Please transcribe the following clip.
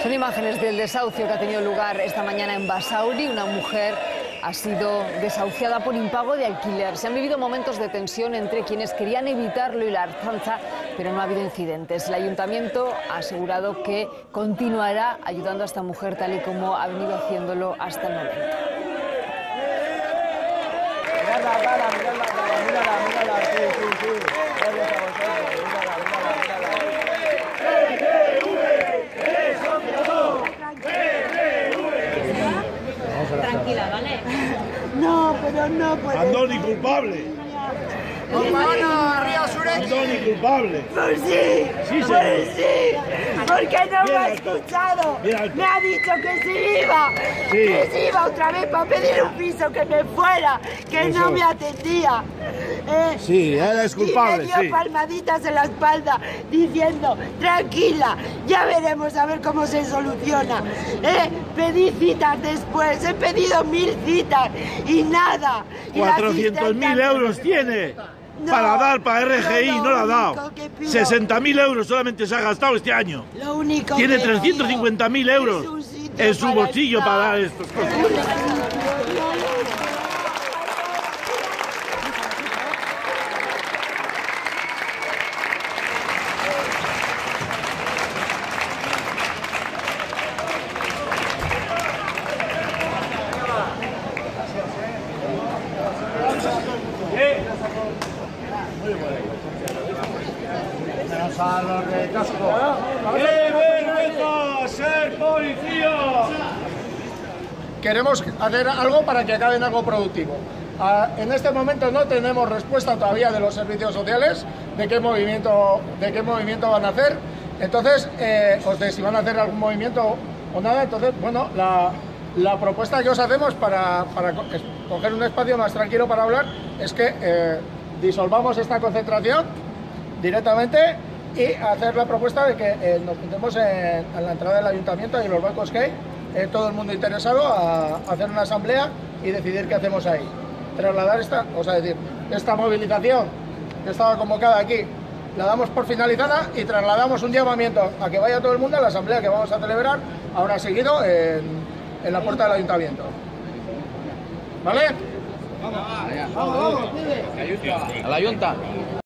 Son imágenes del desahucio que ha tenido lugar esta mañana en Basauri. Una mujer ha sido desahuciada por impago de alquiler. Se han vivido momentos de tensión entre quienes querían evitarlo y la Ertzaintza, pero no ha habido incidentes. El ayuntamiento ha asegurado que continuará ayudando a esta mujer tal y como ha venido haciéndolo hasta el momento. Tranquila, ¿vale? No, pero no puede. Andoni culpable. Andoni culpable. Pues sí, Sí, pues sí, porque no me ha Bien, escuchado. bien. Me ha dicho que se iba, Sí. que se iba otra vez para pedir un piso, que me fuera, que Eso. no me atendía. Sí, él es culpable, y me dio sí. palmaditas en la espalda diciendo, tranquila, ya veremos a ver cómo se soluciona. Pedí citas después, he pedido 1000 citas y nada. Y la 400.000 asistenta- euros tiene No, para dar para RGI, yo no la ha lo dado. único que pido- 60.000 euros solamente se ha gastado este año. Lo único Tiene que 350.000 pido euros es un sitio en su para bolsillo estar. para dar estas cosas. A los de casco. ¡Qué vergüenza ser policía! Queremos hacer algo para que acaben algo productivo. En este momento no tenemos respuesta todavía de los servicios sociales de qué movimiento van a hacer. Entonces, o de si van a hacer algún movimiento o nada. Entonces, bueno, la propuesta que os hacemos para coger un espacio más tranquilo para hablar es que disolvamos esta concentración directamente y hacer la propuesta de que nos juntemos en la entrada del ayuntamiento y en los bancos que hay, todo el mundo interesado a hacer una asamblea y decidir qué hacemos ahí. Trasladar esta movilización que estaba convocada aquí, la damos por finalizada y trasladamos un llamamiento a que vaya todo el mundo a la asamblea que vamos a celebrar ahora seguido en la puerta del ayuntamiento. ¿Vale? A la Junta.